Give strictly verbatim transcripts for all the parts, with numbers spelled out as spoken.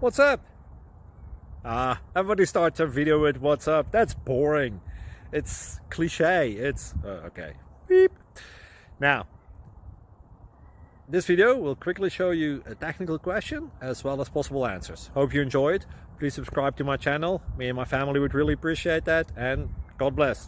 What's up? Ah, everybody starts a video with what's up. That's boring. It's cliche. It's uh, okay. Beep. Now, this video will quickly show you a technical question as well as possible answers. Hope you enjoyed. Please subscribe to my channel. Me and my family would really appreciate that, and God bless.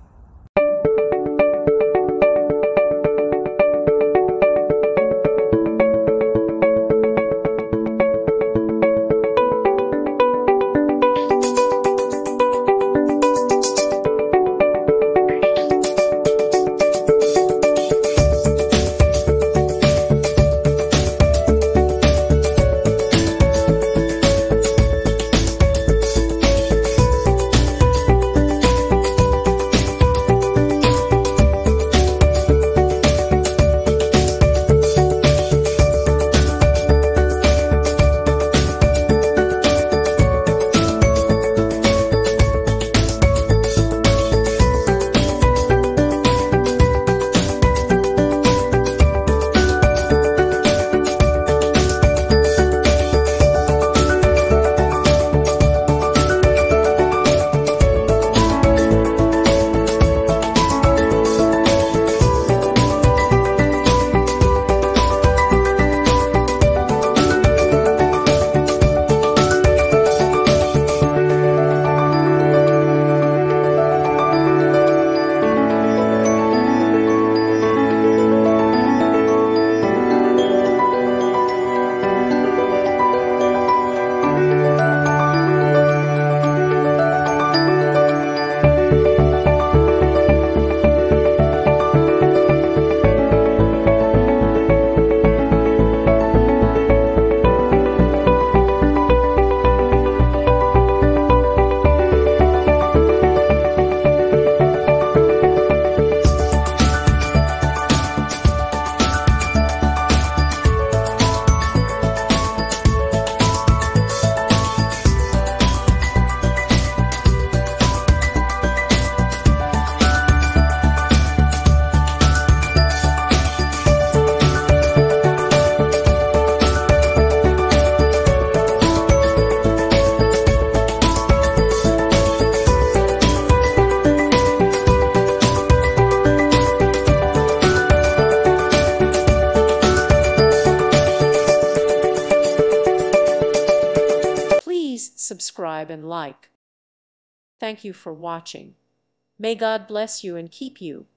Subscribe and like. Thank you for watching. May God bless you and keep you.